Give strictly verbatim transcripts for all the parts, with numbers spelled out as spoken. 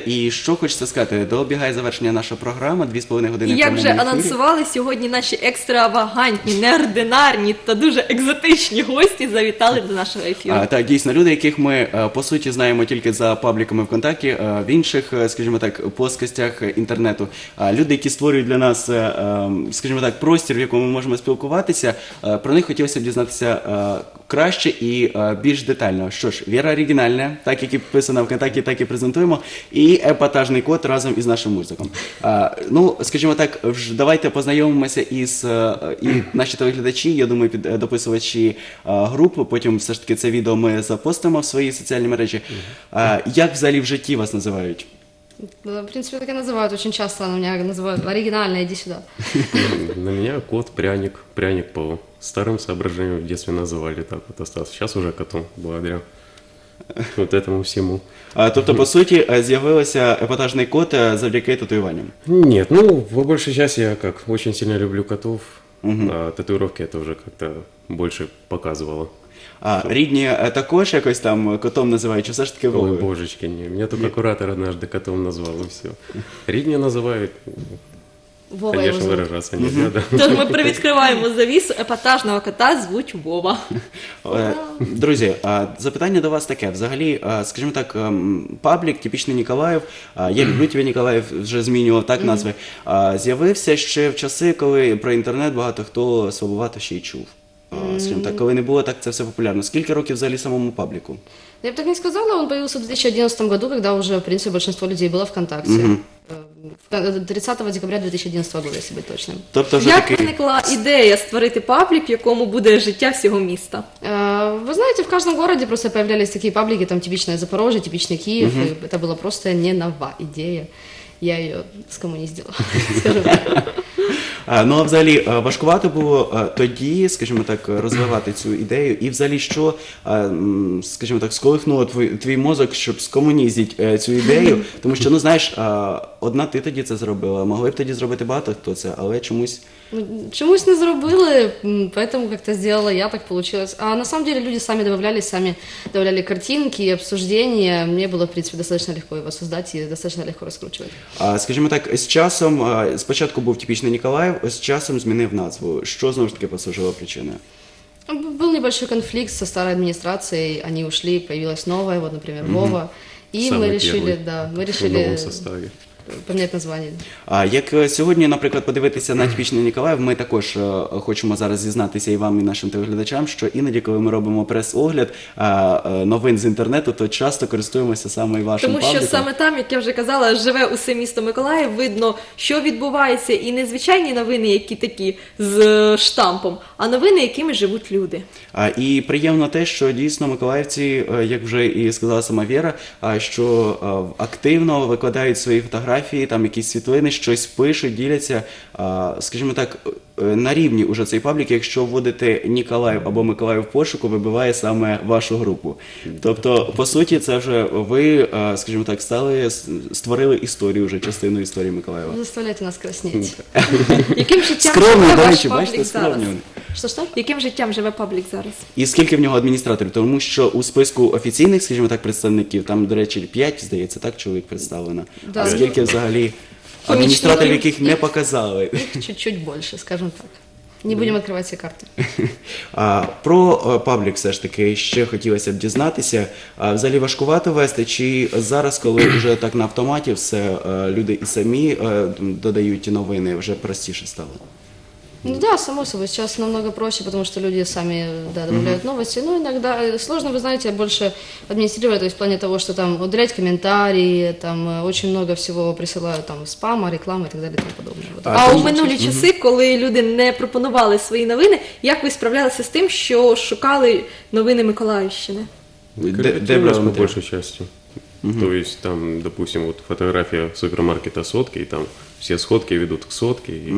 і що хочеться сказати, добігає завершення наша програма, дві з половиною години. І як вже прямому ефірі. анонсували, сьогодні наші екстравагантні, неординарні та дуже екзотичні гості завітали до нашого ефіру. А, так, дійсно, люди, яких ми, е, по суті, знаємо тільки за пабліками ВКонтакті, е, в інших, е, скажімо так, плоскостях інтернету. А люди, які створюють для нас, е, е, скажімо так, простір, в якому ми можемо спілкуватися, е, про них хотілося б дізнатися е, краще і е, більш детально. Що ж, Віра оригінальна, так як і підписана ВКонтакті, так і презентуємо, і епатажний код разом із нашим музиком. Е, ну, скажімо так, вже давайте познайомимося із, е, і наші телеглядачі, я думаю, під, е, дописувачі е, групи, потім все ж таки це відео ми запостимо в свої соціальні мережі. Е, як взагалі в житті вас називають? В принципе, так и называют очень часто, на меня называют оригинально, иди сюда. На меня кот пряник, пряник по старым соображениям в детстве называли так вот остался. Сейчас уже котом, благодаря вот этому всему. А, тобто, по суті, е, з'явився епатажний код е, завдяки татуюванням? Нет, ну, по большей части я как очень сильно люблю котов, а татуировки это уже как-то больше показывало. А рідні е, також якось там котом називають, чи все ж таки Ой, Вовою? божечки, не. Меня только куратор однажды котом назвал, и все. Ридня называют, Вова его конечно, зовут. выражаться нельзя, да. Тож ми привідкриваємо завісу, епатажного кота звуть Вова. Е, Друзі, а, запитання до вас таке. Взагалі, а, скажімо так, ем, паблік, типічний Ніколаїв, а, я люблю тебе, Ніколаїв, вже змінював так назви, а, з'явився ще в часи, коли про інтернет багато хто слабовато ще й чув. А, Скажімо так, коли не було так це все популярно. Скільки років взагалі самому пабліку? Я бы так не сказала, он появился в две тысячи одиннадцатом году, когда уже, в принципе, большинство людей было ВКонтакте. Э, тридцатого декабря две тысячи одиннадцатого года, если быть точным. Тобто вже Як такий... виникла ідея створити паблік, в якому буде життя всього міста? Э, Вы знаете, в каждом городе просто появлялись такие паблики, там типичное Запорожье, типичный Киев, и это была просто не нова идея. Я ее скоммуниздила, скажем так. А, Ну, а взагалі, а, важкувато було а, тоді, скажімо так, розвивати цю ідею, і взагалі, що, а, м, скажімо так, сколихнуло твій, твій мозок, щоб скомунізити е, цю ідею, тому що, ну, знаєш, а, одна ти тоді це зробила, могли б тоді зробити багато хто це, але чомусь... Ну, чомусь не зробили, м, поэтому как-то сделала я, так получилось. А на самом деле люди сами добавлялись, сами добавляли картинки, обсуждения. Мне было, в принципе, достаточно легко его создать и достаточно легко раскручивать. А, скажімо так, з часом, а, спочатку був типічний Ніколаїв, з часом змінив назву. Що, знову ж таки, послужило причиною? Б- Был небольшой конфликт со старой администрацией, они ушли, появилась новая, вот, например, Вова. И Самый мы решили, первый да, мы В решили новом составе. поменять название. А як е, сьогодні, наприклад, подивитися на типічний Ніколаїв, ми також е, хочемо зараз зізнатися і вам, і нашим телеглядачам, що іноді, коли ми робимо прес-огляд е, е, новин з інтернету, то часто користуємося саме і вашим Тому що пабліком. саме там, як я вже казала, живе усе місто Миколаїв, видно, що відбувається, і не звичайні новини, які такі з е, штампом, а новини, якими живуть люди. А, і приємно те, що дійсно миколаївці, е, як вже і сказала сама Віра, а, що е, активно викладають свої фотографії, там якісь світлини, щось пишуть, діляться. А, скажімо так, е, на рівні уже цей паблік, якщо вводите Ніколаїв або Миколаїв в пошуку, вибиває саме вашу групу. Тобто, по суті, це вже ви, е, скажімо так, стали, створили історію, вже частину історії Миколаєва. Вы заставляете нас краснеть. Яким життям Скромний, живе до ваш речі, бачите, паблік зараз? скромні вони. Что-что? Яким життям живе паблік зараз? І скільки в нього адміністраторів? Тому що у списку офіційних, скажімо так, представників, там, до речі, п'ять, здається, так, чоловік представлено. Да. А скільки взагалі адміністраторів, яких не показали? Их чуть-чуть больше, скажем так. Не будем открывать все карты. А, про е, паблік все ж таки ще хотілося б дізнатися. А, взагалі важкувато вести, чи зараз, коли вже так на автоматі все, е, люди і самі е, додають новини, вже простіше стало? Ну да, само собой, сейчас намного проще, потому что люди сами, да, добавляют новости. Ну, иногда э, сложно, вы знаете, больше администрировать, то есть в плане того, что там удалять комментарии, там э, очень много всего присылают, там, спама, рекламы и так далее и тому подобное. Вот. А, А тому у минулі часи, коли люди не пропонували свої новини, як ви справлялися з тим, що шукали новини Миколаївщини? Де, де Корректировалось брали по матеріал? большей части. То есть там, допустим, вот фотография супермаркета сотки, и там все сходки ведут к сотке. И,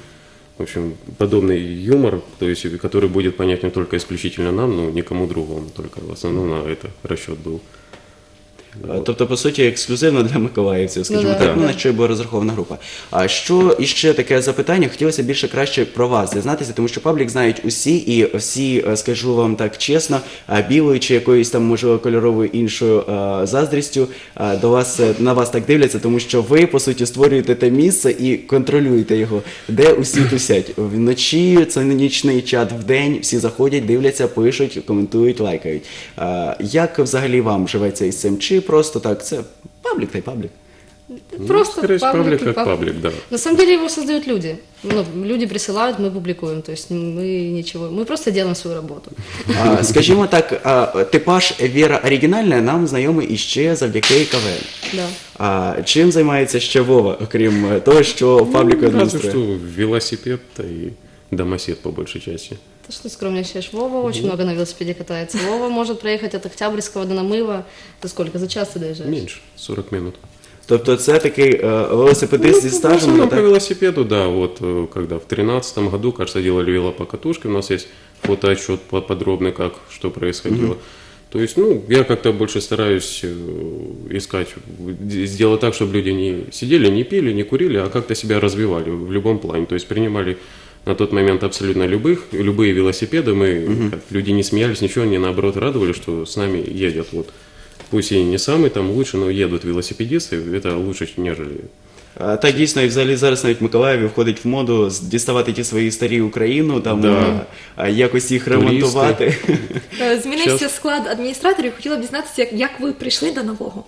в общем, подобный юмор, то есть, который будет понятен только исключительно нам, но никому другому, только в основном на это расчет был. Е, Тобто, по суті, ексклюзивно для миколаївців, скажімо Ну, да. так, ну, на що й була розрахована група. А що іще таке запитання? Хотілося більше краще про вас дізнатися, тому що паблік знають усі, і всі, е, скажу вам так чесно, е, білою чи якоюсь там, можливо, кольоровою іншою е, заздрістю е, до вас, е, на вас так дивляться, тому що ви, по суті, створюєте те місце і контролюєте його, де усі тусять. Вночі це нічний чат, вдень всі заходять, дивляться, пишуть, коментують, лайкають. Е, Як взагалі вам живеться із цим? Чи просто так, це паблік та й паблік? Просто скорее всего, паблик и как паблик, да. На самом деле его создают люди. Ну, люди присылают, мы публикуем. То есть мы ничего, мы просто делаем свою работу. А, скажімо так, а, типаж Віра оригінальна нам знайомий іще завдяки КВН. Да. А чим займається ще Вова, окрім того, що в пабліку Ну, разве адмініструє? что велосипед и домосед по большей части. Ты что скромничаешь? Вова очень много на велосипеде катается. Вова может проехать от Октябрьского до Намыла. Ты сколько? За час ты доезжаешь? Меньше, сорок минут. Тобто це такий е, велосипедист зі Ну, в стажем, основном по так? велосипеду, да, вот э, когда в тринадцатом году, кажется, делали велопокатушки, у нас есть фотоотчет по- подробный, как, что происходило. То есть, ну, я как-то больше стараюсь э, искать, д- сделать так, чтобы люди не сидели, не пили, не курили, а как-то себя развивали в любом плане. То есть принимали на тот момент абсолютно любых, любые велосипеды, мы, как, люди не смеялись, ничего, они наоборот радовали, что с нами едет вот. Пусть и не самый там лучший, но едут велосипедисты, это лучше, нежели... А, так, дійсно, і взагалі зараз навіть в Миколаєві входить в моду з- діставати ті свої старі Україну, там, Да. а, якось їх Туристи. ремонтувати. Е, Змінився Щас. склад адміністраторів. Хотіла б дізнатися, як, як ви прийшли до нового.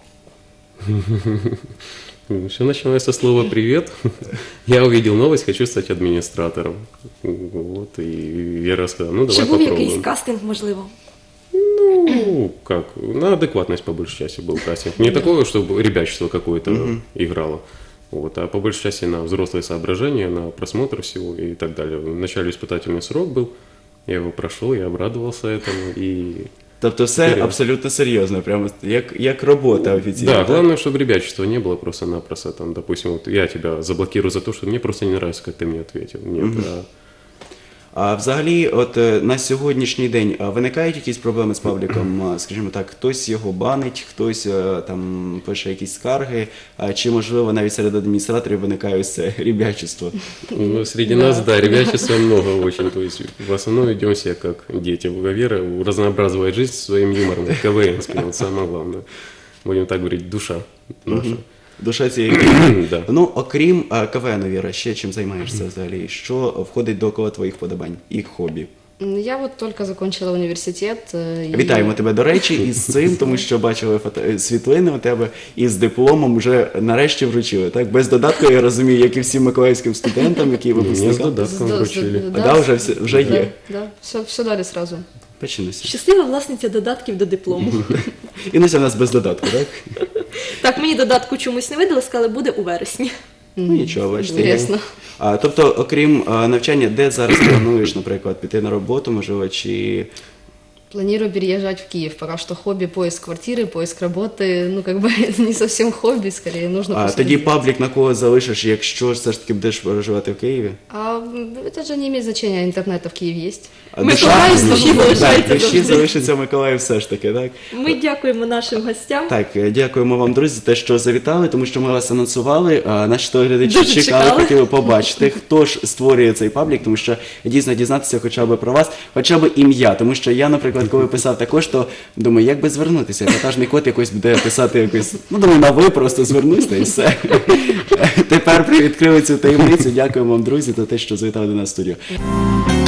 Все начиналось со слова «привет». Я увидел новость, хочу стать администратором. Вот, и я рассказал, ну Чи давай був якийсь попробуем. кастинг, можливо? Ну, как, на адекватность по большей части был кастинг. Не такого, чтобы ребячество какое-то играло. Вот, а по большей части на взрослые соображения, на просмотр всего и так далее. Вначале испытательный срок был, я его прошел, я обрадовался этому. И... Тобто все Серйозно. абсолютно серйозно, прямо як, як робота офіційна. Да, так? главное, чтобы ребячества не было просто-напросто. Там, допустим, вот я тебя заблокирую за то, что мне просто не нравится, как ты мне ответил. Нет, а А взагалі, от е, на сьогоднішній день а, виникають якісь проблеми з пабліком? А, Скажімо так, хтось його банить, хтось е, там пише якісь скарги, а, чи можливо навіть серед адміністраторів виникає ось це ребячество? Ну, среди нас, да, ребячества много очень. То есть в основном ведем себя как дети. Вера разнообразывает жизнь своим юмором. КВНским, вот самое главное. Будем так говорить, душа наша. Душа цієї Да. Ну, окрім а, КВН, Віра, ще чим займаєшся взагалі? Що входить до коло твоїх подобань і хобі? М, Я вот только закончила университет. э, и- Вітаємо тебе, до речі, із цим, тому що бачили фото... світлини у тебе із дипломом вже нарешті вручили. Так, без додатку, я розумію, як і всім миколаївським студентам, які Ні, з випускникам. додатком С- с- вручили. да, Да, вже все- вже да, є. Да, все, все дали сразу. Починайся. Щаслива власниця додатків до диплому. Інуся в нас без додатку, так? Так, мені додатку чомусь не видали, сказали, буде у вересні. Ну нічого, бачите. є. Інтересно. А, тобто, окрім а, навчання, де зараз плануєш, наприклад, піти на роботу, можливо, чи Планирую переезжать в Киев. Пока что хобби поиск квартиры, поиск работы. Ну, как бы это не совсем хобби, скорее нужно а, просто тоді сделать. паблік на кого залишиш, якщо все ж таки будеш проживати в Києві? А м, это же не имеет значения, интернет в Киеве есть. А Миколаїв душа- душі Так, залишається душі завжди. залишиться в Миколаїв все ж таки, так? Ми дякуємо нашим гостям. Так, е, дякуємо вам, друзі, за те, що завітали, тому що ми вас анонсували. а Наші телеглядачі Дуже чекали, чекали. хотіли побачити, хто ж створює цей паблік, тому що дійсно дізнатися хоча б про вас, хоча б ім'я. Тому що я, наприклад, коли писав також, то думаю, як би звернутися. Ватажний кот якось буде писати якось. Ну, думаю, на ви просто звернусь та і все. Тепер привідкрили цю таємницю. Дякуємо вам, друзі, за те, що завітали до нас в студію.